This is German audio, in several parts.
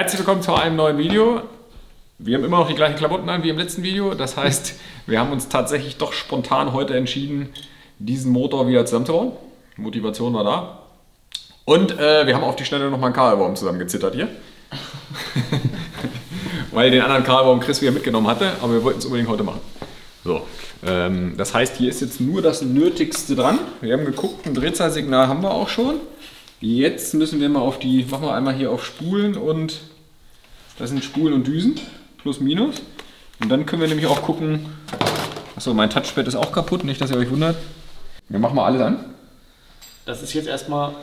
Herzlich willkommen zu einem neuen Video. Wir haben immer noch die gleichen Klamotten an wie im letzten Video. Das heißt, wir haben uns tatsächlich doch spontan heute entschieden, diesen Motor wieder zusammenzubauen. Die Motivation war da. Und wir haben auf die Schnelle nochmal einen Kabelbaum zusammengezittert hier. Weil den anderen Kabelbaum Chris wieder mitgenommen hatte, aber wir wollten es unbedingt heute machen. So, das heißt, hier ist jetzt nur das Nötigste dran. Wir haben geguckt, ein Drehzahlsignal haben wir auch schon. Jetzt müssen wir mal auf die, machen wir einmal hier auf Spulen und das sind Spulen und Düsen, plus minus. Und dann können wir nämlich auch gucken, achso, mein Touchpad ist auch kaputt, nicht dass ihr euch wundert. Wir machen mal alles an. Das ist jetzt erstmal,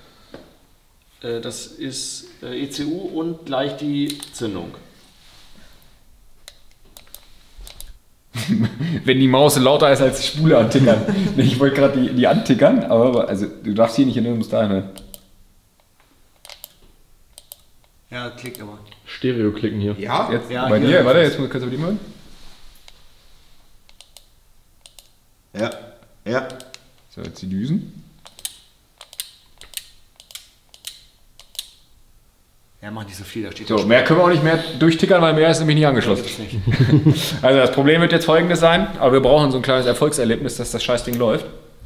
das ist ECU und gleich die Zündung. Wenn die Maus lauter ist als die Spule antickern. Ich wollte gerade die antickern, aber also, du darfst hier nicht in irgendeinem Style, ne? Ja, klickt aber. Stereo klicken hier. Ja? Jetzt, Ja, bei hier. dir, warte, jetzt kannst du die mal hören. Ja. Ja. So, jetzt die Düsen. Ja, mach nicht so viel, da steht So, mehr können wir auch nicht mehr durchtickern, weil mehr ist nämlich nicht angeschlossen. nicht. Also das Problem wird jetzt folgendes sein, aber wir brauchen so ein kleines Erfolgserlebnis, dass das Scheißding läuft.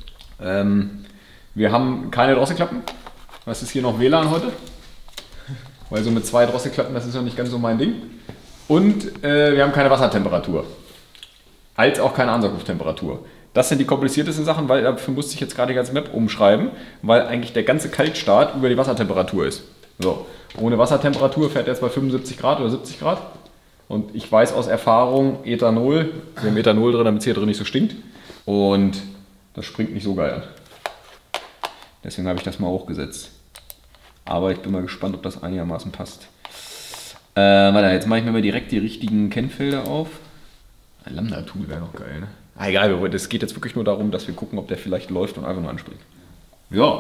Wir haben keine Drosselklappen. Was ist hier noch WLAN heute? Weil so mit 2 Drosselklappen, das ist ja nicht ganz so mein Ding. Und wir haben keine Wassertemperatur. Als auch keine Ansauglufttemperatur. Das sind die kompliziertesten Sachen, weil dafür musste ich jetzt gerade die ganze Map umschreiben, weil eigentlich der ganze Kaltstart über die Wassertemperatur ist. So, ohne Wassertemperatur fährt er jetzt bei 75 Grad oder 70 Grad. Und ich weiß aus Erfahrung, Ethanol, wir haben Ethanol drin, damit es hier drin nicht so stinkt. Und das springt nicht so geil an. Deswegen habe ich das mal hochgesetzt. Aber ich bin mal gespannt, ob das einigermaßen passt. Warte, jetzt mache ich mir mal direkt die richtigen Kennfelder auf. Ein Lambda-Tool wäre noch geil, ne? Ah, egal, es geht jetzt wirklich nur darum, dass wir gucken, ob der vielleicht läuft und einfach nur anspringt. Ja.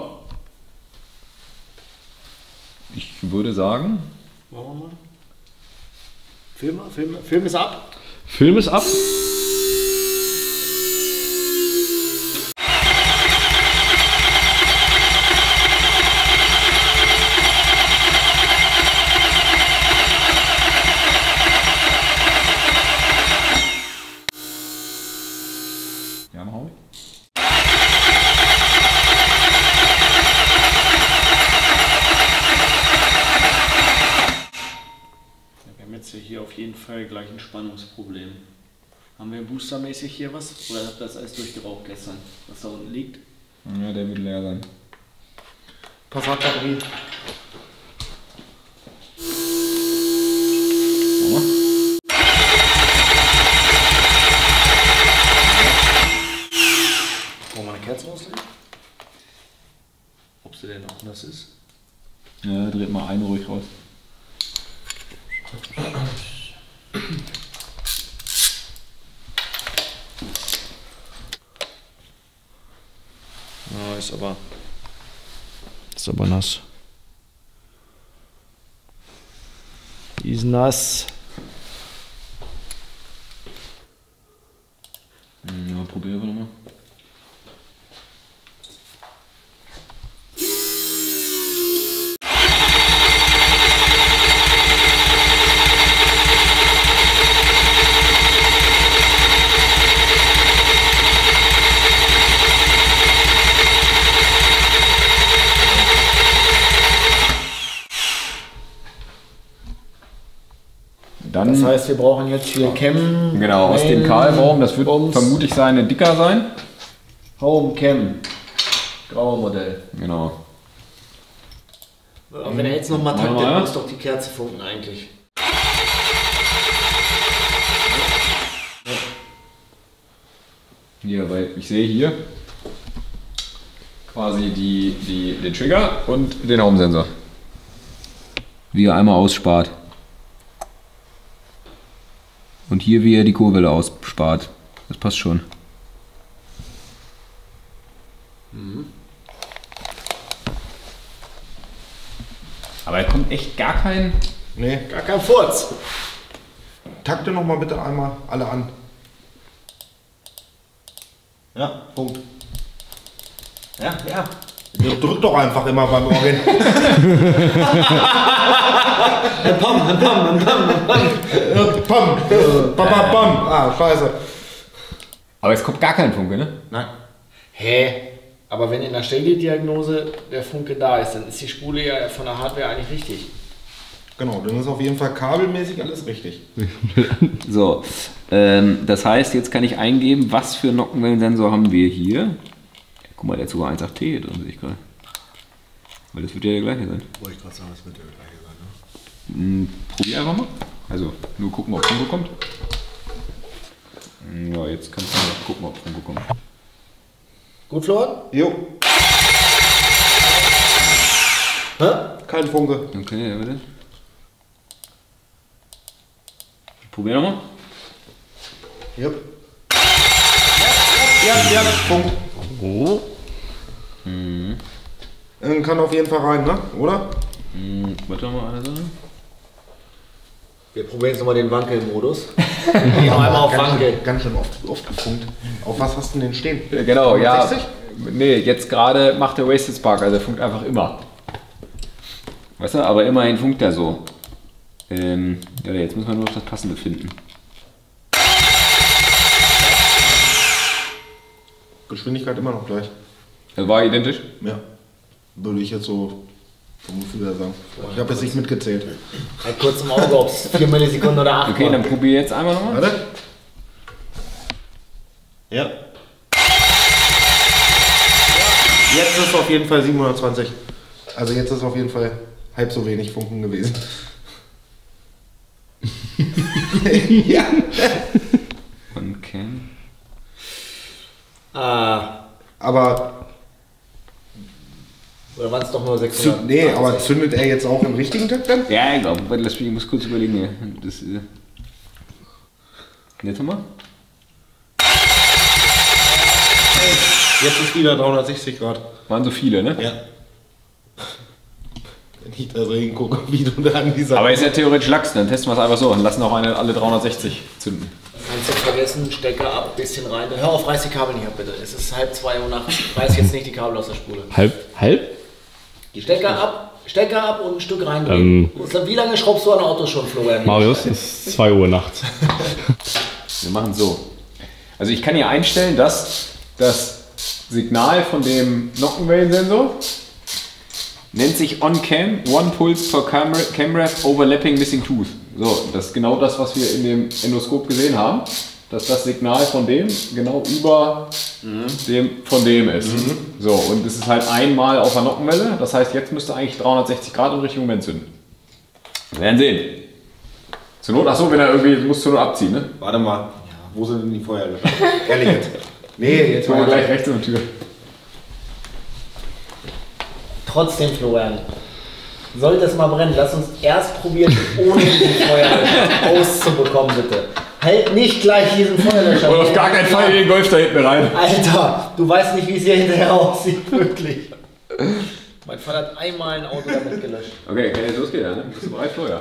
Ich würde sagen... Machen wir mal. Film ist ab. Film ist ab. Ja, mach auf. Wir haben jetzt hier auf jeden Fall gleich ein Spannungsproblem. Haben wir boostermäßig hier was? Oder habt ihr das alles durchgeraucht gestern, was da unten liegt? Ja, der wird leer sein. Passat-Batterie. Wollen wir eine Kerze rauslegen? Ob sie denn auch nass ist? Ja, dreht mal eine ruhig raus. Ja, ist aber nass. Die ist nass. Ja, probieren wir nochmal. Dann, Das heißt, wir brauchen jetzt hier Chem. genau, aus dem Kahlbaum, das wird vermutlich sein, dicker sein. Home Chem. Grauer Modell. Genau. Aber wenn er jetzt nochmal Warte taktet, mal. muss doch die Kerze funken eigentlich. Hier, weil ich sehe hier quasi den Trigger und den Haumsensor. Wie er einmal ausspart. Und hier wie er die Kurbel ausspart. Das passt schon. Aber er kommt echt gar kein... Nee. Gar kein Furz. Takte noch mal bitte einmal alle an. Ja, Punkt. Ja, ja. Ja, drück doch einfach immer beim Orgeln. Pam. Pam. Bam. Ah, scheiße. Aber es kommt gar kein Funke, ne? Nein. Hä? Aber wenn in der Stelldiagnose der Funke da ist, dann ist die Spule ja von der Hardware eigentlich richtig. Genau, dann ist auf jeden Fall kabelmäßig alles richtig. So, das heißt, jetzt kann ich eingeben, was für Nockenwellensensor haben wir hier. Ja, guck mal, der hat sogar 1.8T hier drin, sehe ich gerade. Weil das wird ja der gleiche sein. Wollte ich gerade sagen, das wird der gleiche sein, ne? Probier einfach mal. Also, nur gucken, ob Funke kommt. Ja, jetzt kannst du mal gucken, ob Funke kommt. Gut, Florian? Jo. Hä? Kein Funke. Okay, ja, bitte. Probier nochmal. Jupp. Ja, Funke. Oh. Kann auf jeden Fall rein, ne? Oder? Warte mal eine Sache. Wir probieren jetzt nochmal den Wankelmodus. Einmal auf Wankel. Ganz schön oft gefunkt. Auf was hast du denn stehen? Genau, ja. 60? Nee, jetzt gerade macht der Wasted Spark, also der funkt einfach immer. Weißt du, aber immerhin funkt er so. Ja, jetzt müssen wir nur noch das Passende finden. Geschwindigkeit immer noch gleich. Das war identisch? Ja. Würde ich jetzt so vom Gefühl her sagen. Ich habe jetzt nicht mitgezählt. Halt kurz im Auge, ob es 4 Millisekunden oder 8 Okay, dann probier jetzt einmal nochmal. Warte. Ja. Jetzt ist es auf jeden Fall 720. Also jetzt ist auf jeden Fall halb so wenig Funken gewesen. Ja. Und Ken. Aber Oder waren es doch nur 600? nee, aber zündet er jetzt auch im richtigen Takt dann? Ja, ich glaube, ich muss kurz überlegen hier. Das, jetzt nochmal. Jetzt ist wieder 360 Grad. Waren so viele, ne? Ja. Wenn ich da so hingucke, wie du da an dieser... Aber ist ja theoretisch Lachs, dann testen wir es einfach so und lassen auch alle 360 zünden. Kannst du vergessen, Stecker ab, bisschen rein. Hör auf, reiß die Kabel nicht ab, bitte. Es ist 1:30 Uhr nachts. Reiß jetzt nicht die Kabel aus der Spule. Halb? Die Stecker ab und ein Stück reindrehen. Wie lange schraubst du an Auto schon, Florian? Marius, es ist 2 Uhr nachts. Wir machen so. Also ich kann hier einstellen, dass das Signal von dem Nockenwellensensor nennt sich On-Cam, One Pulse per Camera Overlapping Missing Tooth. So, das ist genau das, was wir in dem Endoskop gesehen haben, dass das Signal von dem genau über dem von dem ist. So, und es ist halt einmal auf der Nockenwelle, das heißt, jetzt müsste eigentlich 360 Grad im richtigen Moment zünden. Wir werden sehen. Zur Not, achso, wenn er irgendwie, du musst zur Not abziehen, ne? Warte mal, wo sind denn die Feuerlöscher? Ehrlich jetzt. Nee, jetzt Machen wir mal gleich rechts in der Tür. Trotzdem, Florian, sollte es mal brennen, lass uns erst probieren, ohne diesen Feuerlöscher auszubekommen, bitte. Halt nicht gleich diesen Feuerlöscher. Und auf gar keinen Fall in den Golf da hinten rein. Alter, du weißt nicht, wie es hier hinterher aussieht, wirklich. Mein Vater hat einmal ein Auto damit gelöscht. Okay, kann jetzt losgehen, ne? Bist du bereit, Florian?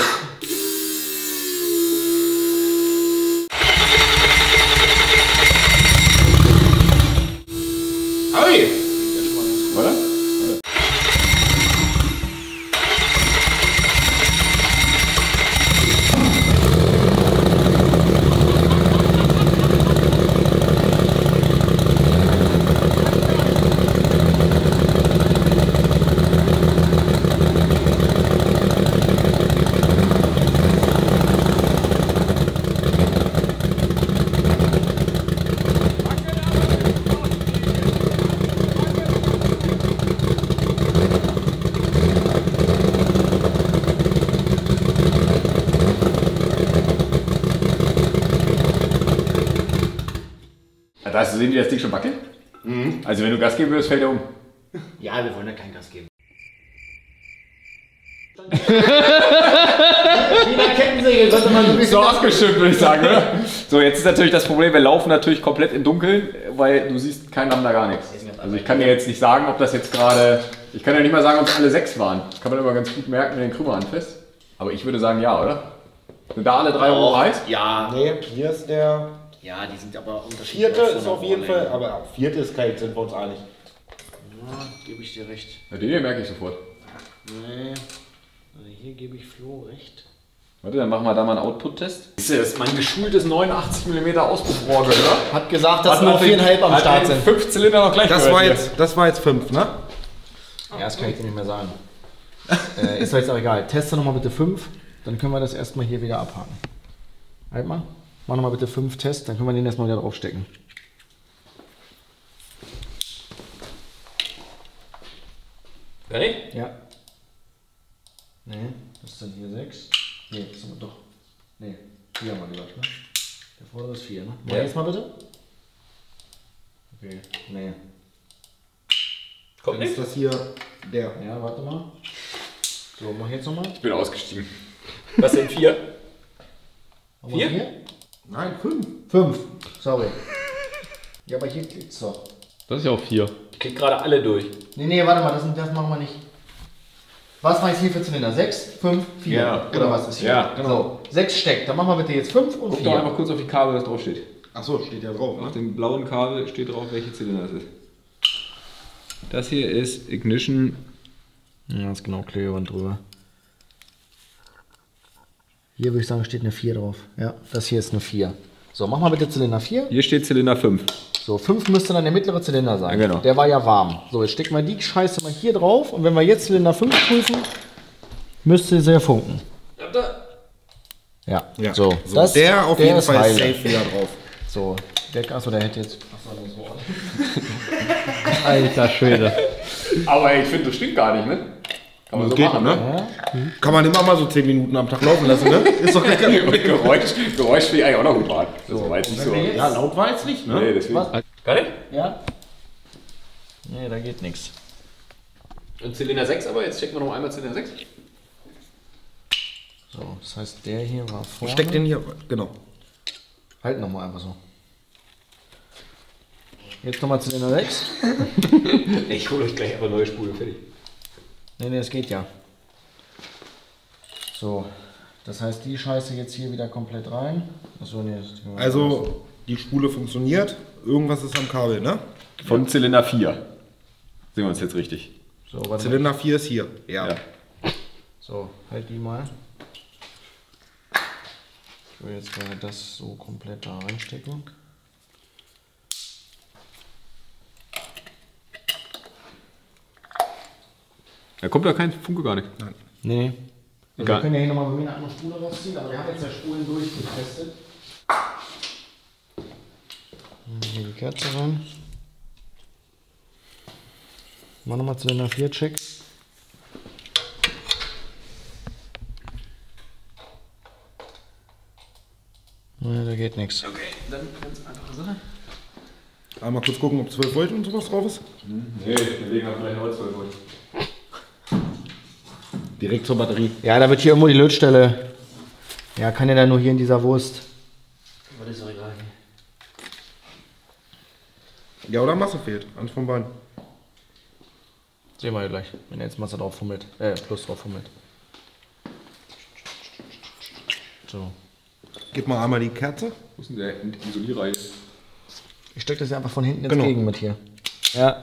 Hey! Oder? Hast du sehen, wie das Ding schon wackelt? Also wenn du Gas geben würdest, fällt er um. Ja, wir wollen ja kein Gas geben. Wie eine Kettensäge könnte man so ein bisschen... So abgestimmt, würde ich sagen, oder? So, jetzt ist natürlich das Problem, wir laufen natürlich komplett im Dunkeln, weil du siehst keinen Namen da gar nichts. Also ich kann dir jetzt nicht sagen, ob das jetzt gerade... Ich kann ja nicht mal sagen, ob es alle 6 waren. Das kann man immer ganz gut merken, wenn den Krümmer anfasst. Aber ich würde sagen, ja, oder? Sind da alle 3 Euro heiß? Ja, Nee, hier ist der ja, die sind aber unterschiedlich. vierte, ist auf jeden Fall, aber vierte ist kein, sind wir uns einig. gebe ich dir recht. Ja, den hier merke ich sofort. Nee. Also hier gebe ich Flo recht. Warte, dann machen wir da mal einen Output-Test. Das ist mein geschultes 89 mm Auspuffrohr gehört. Hat gesagt, dass nur 4,5 am Start sind. 5 Zylinder noch gleich Das war jetzt 5, ne? Ja, das kann ich dir nicht mehr sagen. Ist doch jetzt auch egal. Teste nochmal bitte 5, dann können wir das erstmal hier wieder abhaken. Halt mal. Mach nochmal bitte 5 Tests, dann können wir den erstmal wieder draufstecken. Fertig? Ja. Nee, das ist dann hier 6. Nee, das sind wir doch. Nee, 4 haben wir gesagt, ne? Der vordere ist 4, ne? Mach Ja. jetzt mal bitte. Okay, nee. Kommt Dann ist das hier der. Ja, warte mal. So, mach jetzt nochmal. Ich bin ausgestiegen. Was sind 4? 4? 4? Nein, 5. 5, sorry. Ja, aber hier klickt's doch. Das ist ja auch 4. Ich krieg gerade alle durch. Nee, warte mal, das machen wir nicht. Was war jetzt hier für Zylinder? 6, 5, 4? Ja, Oder genau. was ist hier? Ja, genau. So, 6 steckt. Dann machen wir bitte jetzt 5 und Guck doch 4. einfach kurz auf die Kabel, was drauf steht. Achso, steht ja drauf. Auf Ne? dem blauen Kabel steht drauf, welche Zylinder das ist. Das hier ist Ignition. Ja, ist genau Klebeband drüber. Hier würde ich sagen, steht eine 4 drauf. Ja, das hier ist eine 4. So, mach mal bitte Zylinder 4. Hier steht Zylinder 5. So, 5 müsste dann der mittlere Zylinder sein. Ja, genau. Der war ja warm. So, jetzt stecken wir die Scheiße mal hier drauf. Und wenn wir jetzt Zylinder 5 prüfen, müsste sie ja funken. Ja, Ja. so. Der auf jeden ist Fall heile. safe wieder drauf. So, achso, der hätte jetzt. Achso, nee, so. Alter Schwede. Aber ich finde, das stinkt gar nicht, ne? Kann man so Geht, machen, ne? ne? Kann man immer mal so 10 Minuten am Tag laufen lassen, ne? Ist doch lecker. Geräusch will ich eigentlich auch noch gut machen. Das war jetzt nicht so. wir jetzt- Ja, laut war jetzt nicht, ne? Nee, deswegen. Was? Gar nicht? Ja? Nee, da geht nichts. Und Zylinder 6 aber, jetzt checken wir noch einmal Zylinder 6. So, das heißt, der hier war vorne. Steck den hier, genau. Halt nochmal einfach so. Jetzt nochmal Zylinder 6. Ich hole euch gleich aber neue Spule, fertig. Nee, das geht ja. So, das heißt, die Scheiße jetzt hier wieder komplett rein. Achso, nee. Also, die Spule funktioniert. Irgendwas ist am Kabel, ne? Von Zylinder 4. Sehen wir uns jetzt richtig. So, warte mal. Zylinder 4 ist hier. Ja. Ja. So, halt die mal. Ich will jetzt mal das so komplett da reinstecken. Da kommt ja kein Funke gar nicht. Nee. Also Egal. wir können ja hier nochmal bei mir eine andere Spule rausziehen, aber wir haben jetzt ja Spulen durchgetestet. Hier die Kerze rein. Mach nochmal Zylinder 4 Check. Nee, da geht nichts. Okay, dann ganz einfache Sache. Einmal kurz gucken, ob 12 Volt und sowas drauf ist. Nee, wir legen auf gleich noch 12 Volt. Direkt zur Batterie. Ja, da wird hier irgendwo die Lötstelle. Ja, kann ja dann nur hier in dieser Wurst. Aber das ist auch egal. Ja, oder Masse fehlt. Eins von beiden. Sehen wir ja gleich, wenn er jetzt Masse drauf fummelt. Plus drauf fummelt. So. Gib mal einmal die Kerze. Wo ist denn der Isolierreihe? Ich stecke das ja einfach von hinten jetzt Genau. gegen mit hier. Ja.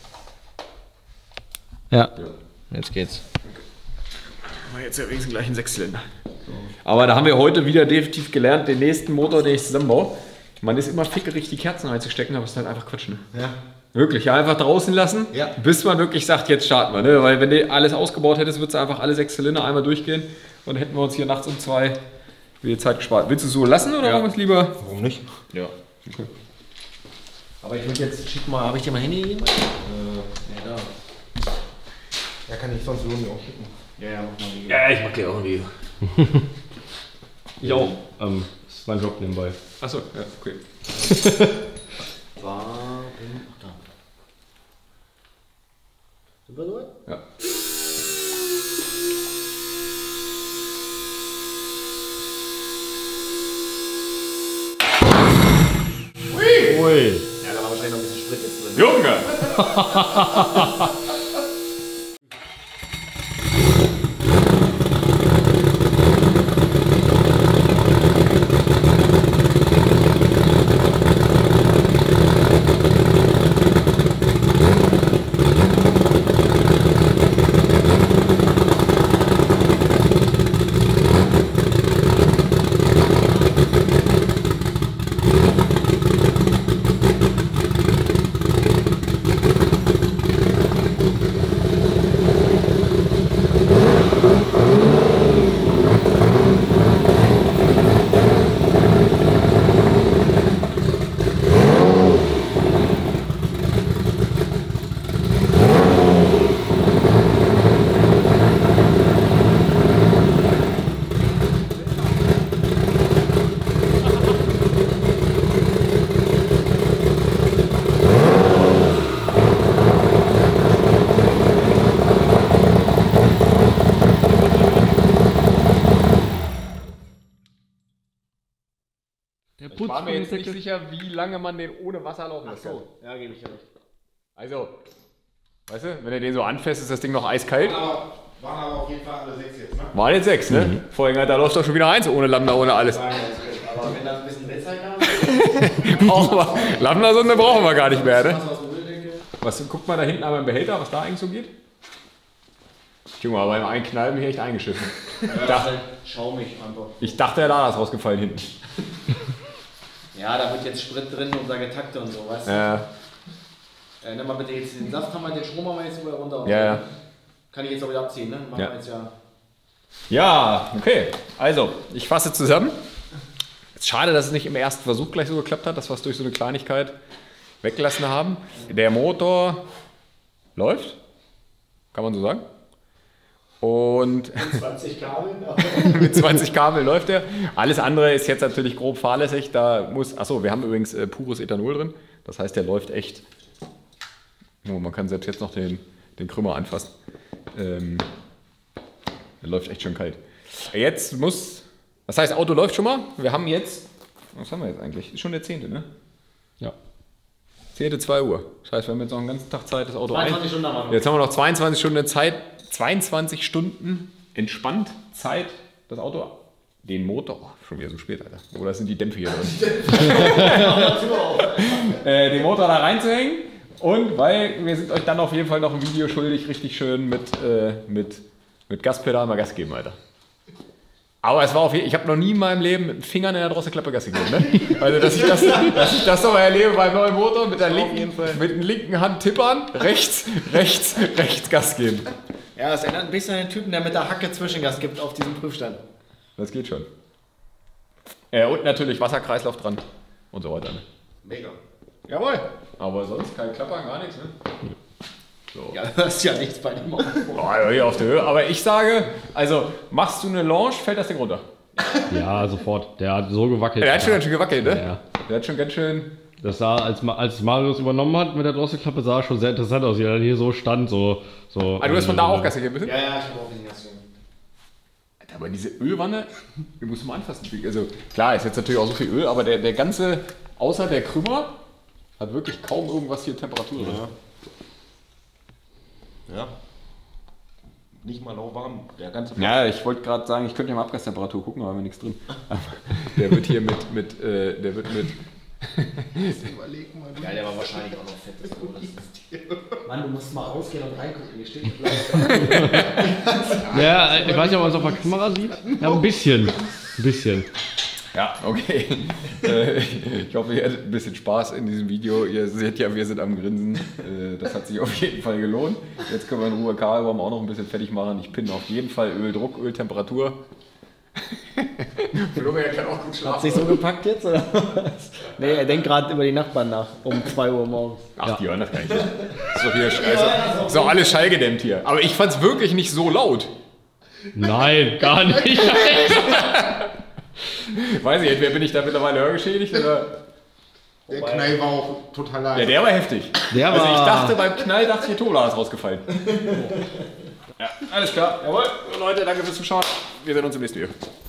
Ja. Jetzt geht's. Haben wir jetzt ja wenigstens gleich einen Sechszylinder. Aber da haben wir heute wieder definitiv gelernt, den nächsten Motor, den ich zusammenbaue. Man ist immer fickerig, die Kerzen einzustecken, aber es ist halt einfach Quatsch. Ne? Ja. Wirklich, ja, einfach draußen lassen, Ja. bis man wirklich sagt, jetzt starten wir. Ne? Weil wenn du alles ausgebaut hättest, würdest du einfach alle 6 Zylinder einmal durchgehen und hätten wir uns hier nachts um 2 wieder Zeit gespart. Willst du es so lassen oder Ja. wollen wir es lieber? Warum nicht? Ja. Okay. Aber ich würde jetzt, schick mal, habe ich dir mal Handy gegeben? Ja, da. Ja, kann ich sonst irgendwie auch schicken. Ja, mach mal Video. Ja, ich mach dir auch ein Video. Ich auch. Das ist mein Job nebenbei. Achso, ja, okay. Warum? Ach, da. Sind wir soweit? Ja. Ui. Ja, da war wahrscheinlich noch ein bisschen Sprit jetzt drin. Junge! mir jetzt nicht sicher, wie lange man den ohne Wasser laufen lässt. Ja, gebe ich ja recht. Also, weißt du, wenn du den so anfasst, ist das Ding noch eiskalt. Waren aber auf jeden Fall alle 6 jetzt, ne? Waren jetzt 6, ne? Vorhin, da läuft doch schon wieder 1 ohne Lambda, ohne alles. Aber wenn das ein bisschen Wetzheit kam, Brauchen wir. Lambda-Sonde brauchen wir gar nicht mehr, ne? was aus dem Müll denke. Was, guckt mal da hinten einmal im Behälter, was da eigentlich so geht? Junge, aber beim Einknallen bin ich echt eingeschiffen. Schaumig einfach. Ich dachte, der Lader ist rausgefallen hinten. Ja, da wird jetzt Sprit drin und da Getakte und so, weißt du? Nimm mal bitte jetzt den Saft, den Strom haben wir jetzt überall runter. Ja. Kann ich jetzt auch wieder abziehen, ne? Machen Ja. wir jetzt ja. Ja, okay. Also, ich fasse zusammen. Ist schade, dass es nicht im ersten Versuch gleich so geklappt hat, dass wir es durch so eine Kleinigkeit weggelassen haben. Der Motor läuft, kann man so sagen. Und 20 Kabel. mit 20 Kabel läuft er. Alles andere ist jetzt natürlich grob fahrlässig. Da muss, achso, wir haben übrigens pures Ethanol drin. Das heißt, der läuft echt. Oh, man kann selbst jetzt noch den Krümmer anfassen. Der läuft echt schon kalt. Jetzt muss, das heißt, Auto läuft schon mal. Wir haben jetzt, was haben wir jetzt eigentlich? Ist schon der 10., ne? Ja. 10. 2 Uhr. Das heißt, wir haben jetzt noch einen ganzen Tag Zeit, das Auto 22 Stunden haben wir noch. Jetzt haben wir noch 22 Stunden Zeit, 22 Stunden entspannt Zeit, das Auto, den Motor, oh, schon wieder so spät, Alter. Oder sind die Dämpfe hier drin? Den Motor da reinzuhängen und weil wir sind euch dann auf jeden Fall noch ein Video schuldig, richtig schön mit Gaspedal mal Gas geben, Alter. Aber es war auf jeden Fall, ich habe noch nie in meinem Leben mit dem Finger in der Drosselklappe Gas gegeben, ne? Also, dass ich das noch mal erlebe beim neuen Motor mit der linken Hand tippern, rechts Gas geben. Ja, das erinnert ein bisschen an den Typen, der mit der Hacke Zwischengas gibt auf diesem Prüfstand. Das geht schon. Und natürlich Wasserkreislauf dran und so weiter. Ne? Mega. Jawohl. Aber sonst kein Klappern, gar nichts, ne? So. Ja, das ist ja nichts bei dem Auto. Oh, hier auf der Höhe. Aber ich sage, also machst du eine Launch, fällt das Ding runter. Ja, sofort. Der hat so gewackelt. Der hat schon ganz schön gewackelt, ne? Ja. Der hat schon ganz schön. Das sah, als Marius übernommen hat mit der Drosselklappe, sah schon sehr interessant aus, wie er dann hier so stand. So, Ah, du hast von da auch Gas gegeben, ein bisschen? Ja, ich habe auch ein bisschen Gas gegeben. Alter, aber diese Ölwanne, die musst du mal anfassen. Also klar, ist jetzt natürlich auch so viel Öl, aber der ganze, außer der Krümmer, hat wirklich kaum irgendwas hier Temperatur drin. Ja. Nicht mal lauwarm. Der ganze Ja, ich wollte gerade sagen, ich könnte ja mal Abgastemperatur gucken, aber haben wir nichts drin. Aber der wird hier der wird mit. Überleg mal. Ja, der war wahrscheinlich auch noch fett. Das Mann, du musst mal rausgehen und reingucken. Hier steht Ja, ich weiß nicht, ob man es auf der Kamera sieht. Ja, ein bisschen. Ein bisschen. Ja, okay. Ich hoffe, ihr hattet ein bisschen Spaß in diesem Video. Ihr seht ja, wir sind am Grinsen. Das hat sich auf jeden Fall gelohnt. Jetzt können wir in Ruhe Karlbaum auch noch ein bisschen fertig machen. Ich pinne auf jeden Fall Öldruck, Öltemperatur. Florian kann auch gut Hat schlafen. sich so gepackt jetzt, oder was? Nee, er denkt gerade über die Nachbarn nach, um 2 Uhr morgens. Ach, die hören das gar nicht. Das ist doch hier, also, ist doch alles schallgedämmt hier. Aber ich fand es wirklich nicht so laut. Nein, gar nicht. Weiß ich, entweder bin ich da mittlerweile hörgeschädigt oder. Der Knall war auch total leise. Ja, der war heftig. Der Also ich war- dachte beim Knall, hier Tola ist rausgefallen. Ja, alles klar. Jawohl. Leute, danke fürs Zuschauen. Wir sehen uns im nächsten Video.